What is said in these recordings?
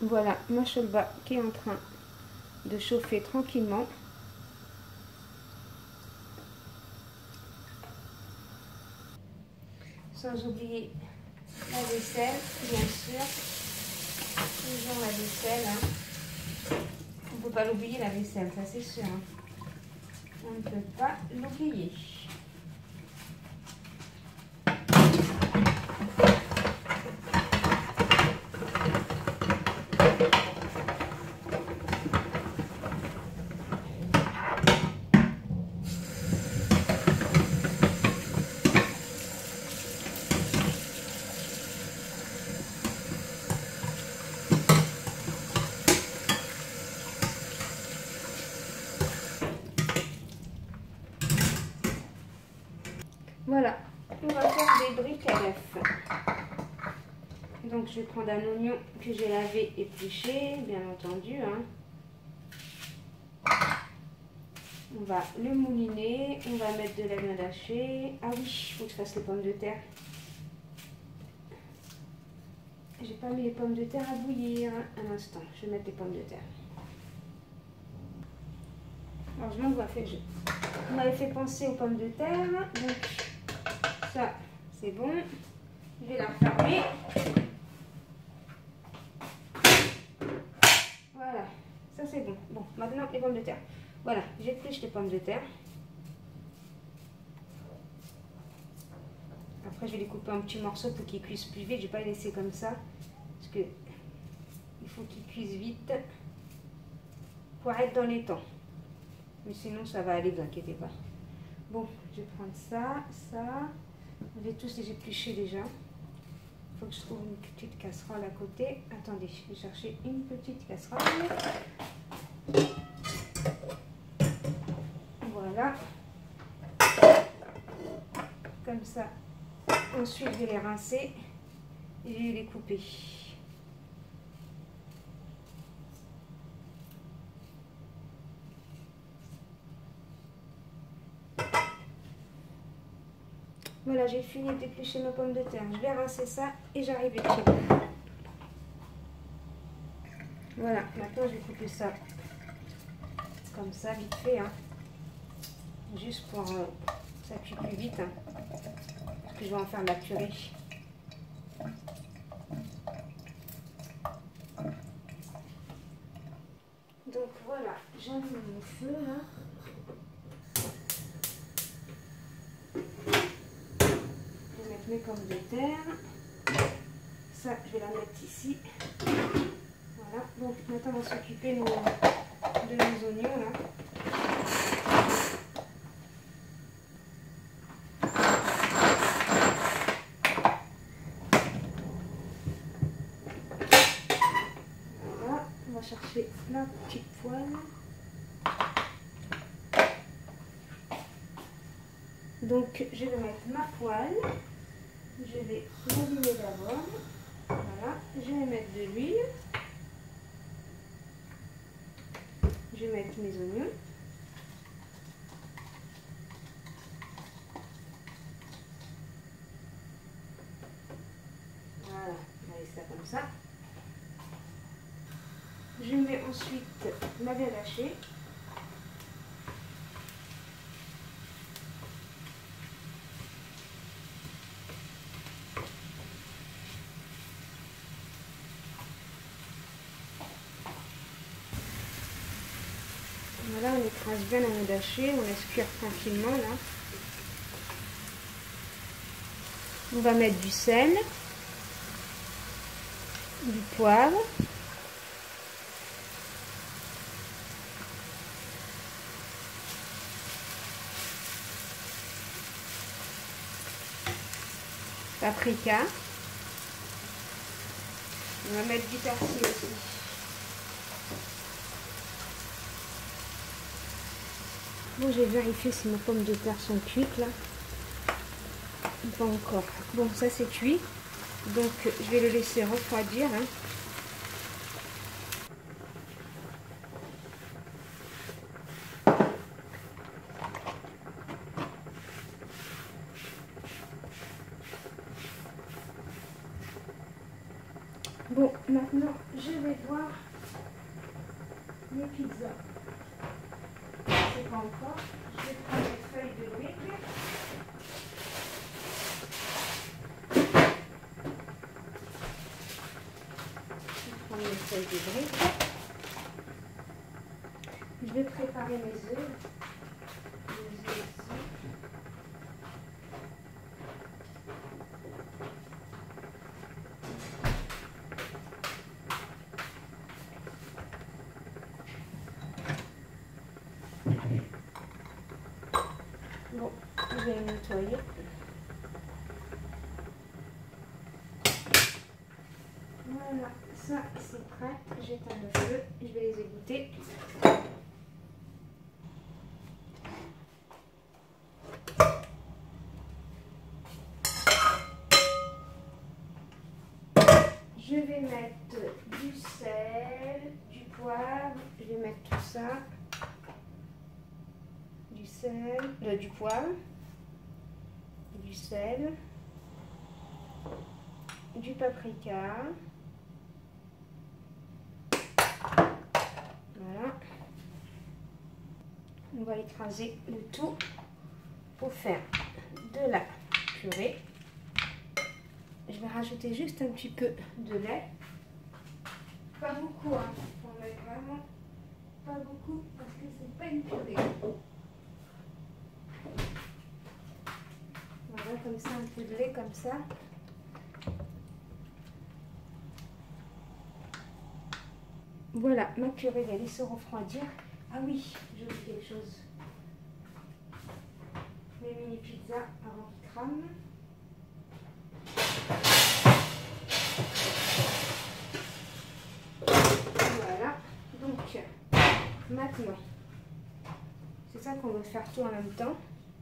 Voilà, ma cholba qui est en train de chauffer tranquillement. Sans oublier la vaisselle, bien sûr. Toujours la vaisselle. Hein. On ne peut pas l'oublier, la vaisselle, ça c'est sûr. Hein. On ne peut pas l'oublier. Voilà, on va faire des briques à l'œuf. Donc je vais prendre un oignon que j'ai lavé, épluché, bien entendu. Hein. On va le mouliner, on va mettre de la viande hachée. Ah oui, il faut que je fasse les pommes de terre. J'ai pas mis les pommes de terre à bouillir. Un instant, je vais mettre les pommes de terre. Alors je vous m'avez fait penser aux pommes de terre. Donc ça, c'est bon. Je vais la refermer. Voilà, ça c'est bon. Bon, maintenant les pommes de terre. Voilà, j'épluche les pommes de terre. Après, je vais les couper en petits morceaux pour qu'ils cuisent plus vite. Je ne vais pas les laisser comme ça. Parce que il faut qu'ils cuisent vite pour être dans les temps. Mais sinon, ça va aller, ne vous inquiétez pas. Bon, je vais prendre ça, ça. Je vais tous les éplucher déjà. Il faut que je trouve une petite casserole à côté. Attendez, je vais chercher une petite casserole. Voilà. Comme ça. Ensuite, je vais les rincer et je vais les couper. Voilà, j'ai fini d'éplucher ma pomme de terre. Je vais rincer ça et j'arrive vite. Voilà, maintenant je vais couper ça comme ça, vite fait. Hein. Juste pour que ça cuise plus vite. Hein. Parce que je vais en faire de la purée. Donc voilà, j'allume mon feu là. Je vais mettre mes pommes de terre. Ça, je vais la mettre ici. Voilà, donc maintenant on va s'occuper de nos oignons là. Voilà, on va chercher la petite poêle. Donc je vais mettre ma poêle. Je vais l'allumer d'abord. Voilà, je vais mettre de l'huile. Je vais mettre mes oignons. Voilà, on va laisser ça comme ça. Je mets ensuite la viande hachée. Voilà, on écrase bien la viande hachée, on laisse cuire tranquillement là. On va mettre du sel, du poivre, paprika. On va mettre du persil aussi. Bon, j'ai vérifié si mes pommes de terre sont cuites là. Pas encore. Bon, ça c'est cuit. Donc je vais le laisser refroidir. Hein. Bon, maintenant, je vais voir les pizzas. C'est pas encore. Je vais prendre les feuilles de briques. Les feuilles de briques. Je vais préparer mes œufs. Les œufs ici. Bon, je vais les nettoyer. Voilà, ça c'est prêt. J'éteins le feu, je vais les égoutter. Je vais mettre du sel, du poivre, je vais mettre tout ça. Du sel, du poivre, du sel, du paprika. Voilà. On va écraser le tout pour faire de la purée. Je vais rajouter juste un petit peu de lait. Pas beaucoup, hein. On met vraiment pas beaucoup parce que c'est pas une purée. Voilà, comme ça, un peu de lait comme ça. Voilà, ma purée va laisser refroidir. Ah oui, j'ai oublié quelque chose. Mes mini pizzas avant qu'ils crament. Voilà, donc maintenant, c'est ça qu'on va faire tout en même temps.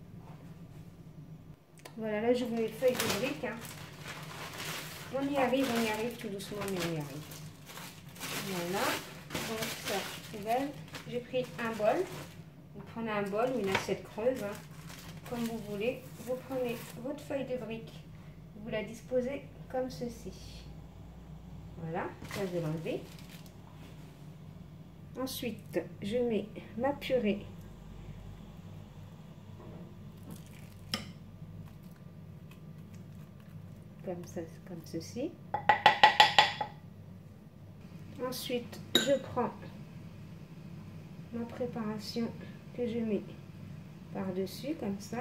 Voilà, là je mets les feuilles de briques. Hein. On y arrive tout doucement, mais on y arrive. Voilà, donc ça, poubelle. J'ai pris un bol. Vous prenez un bol ou une assiette creuse, hein, comme vous voulez. Vous prenez votre feuille de brique, vous la disposez comme ceci. Voilà, ça je vais l'enlever. Ensuite, je mets ma purée. Comme ça, comme ceci. Ensuite, je prends ma préparation que je mets par-dessus, comme ça.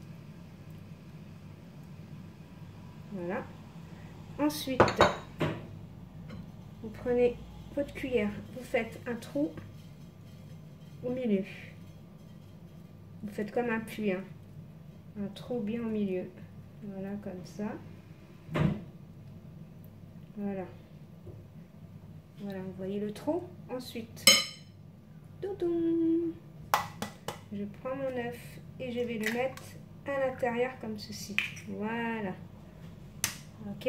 Voilà. Ensuite, vous prenez votre cuillère, vous faites un trou au milieu. Vous faites comme un puits, hein. Un trou bien au milieu. Voilà, comme ça. Voilà. Voilà, vous voyez le trou. Ensuite, toutoum, je prends mon œuf et je vais le mettre à l'intérieur comme ceci. Voilà. Ok.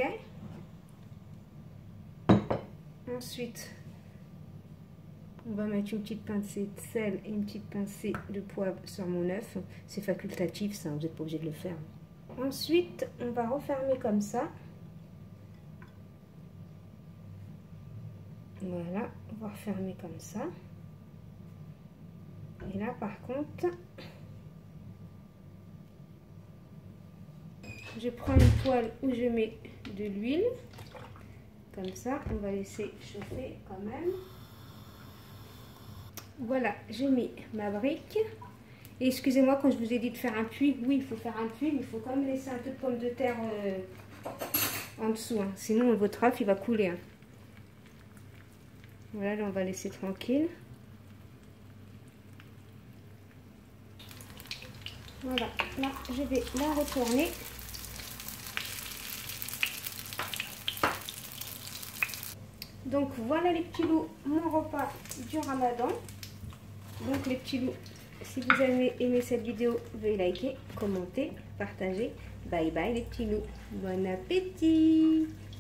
Ensuite, on va mettre une petite pincée de sel et une petite pincée de poivre sur mon œuf. C'est facultatif, ça, vous n'êtes pas obligé de le faire. Ensuite, on va refermer comme ça. Voilà, on va refermer comme ça. Et là, par contre, je prends une poêle où je mets de l'huile. Comme ça, on va laisser chauffer quand même. Voilà, j'ai mis ma brique. Et excusez-moi quand je vous ai dit de faire un puits. Oui, il faut faire un puits, mais il faut quand même laisser un peu de pommes de terre en dessous. Hein. Sinon, votre œuf, il va couler. Hein. Voilà, là, on va laisser tranquille. Voilà, là, je vais la retourner. Donc, voilà les petits loups, mon repas du ramadan. Donc, les petits loups, si vous avez aimé cette vidéo, veuillez liker, commenter, partager. Bye bye les petits loups. Bon appétit!